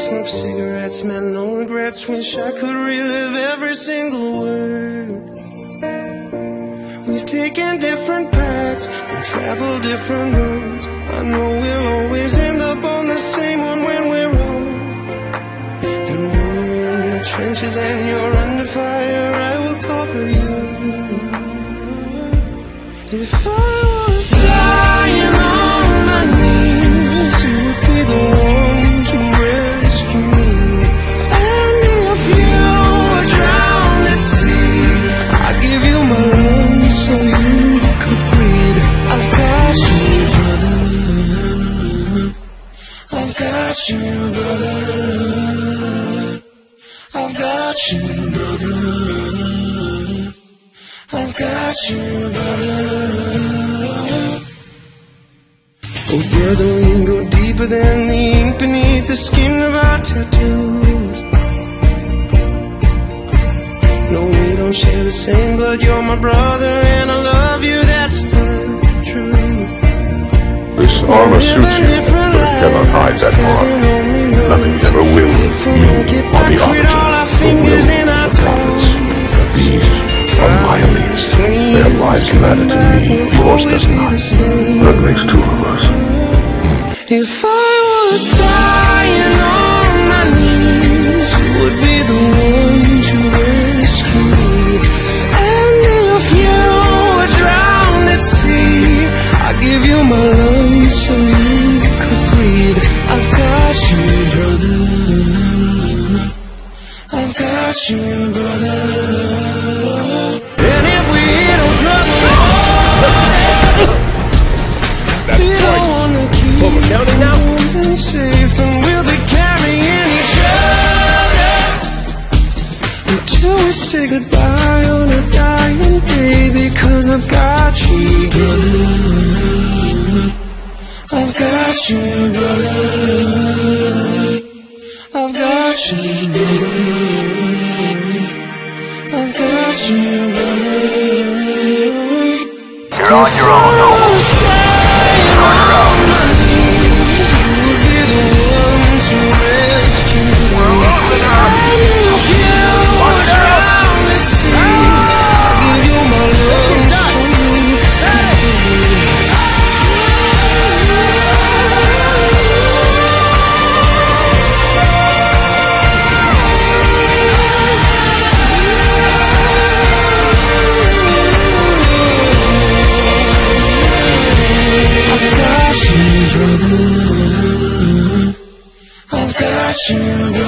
smoke cigarettes, man, no regrets. Wish I could relive every single word. We've taken different paths and traveled different roads. I know we'll always end up on the same one when we're old. And when you're in the trenches and you're under fire, I will cover you. If I was dying on my knees, you would be the one to rescue me. And if you were drowned at sea, I'd give you my lungs so you could breathe. I've got you, brother. I've got you, brother. I've got you, brother. I've got you, brother. Oh, brother, we can go deeper than the ink beneath the skin of our tattoos. No, we don't share the same blood. You're my brother and I love you, that's the truth. This armor suits you, but it cannot hide that mark. Nothing ever will. You are the arbiter, the will, the prophets. These are my elites. Their lives matter to me, yours does not. That makes two of us. If I was dying on my knees, you would be the one to rescue me. And if you were drowned at sea, I'd give you my lungs so you could breathe. I've got you, brother. I've got you, brother. And if we don't struggle, that's twice. Well, we're counting now. Safe, and we'll be carrying each other until we say goodbye on a dying day. Because I've got you, brother. I've got you, brother. I've got you, brother. I've got you, brother. You're on your own, Noble. You're on your own. I've got you, brother.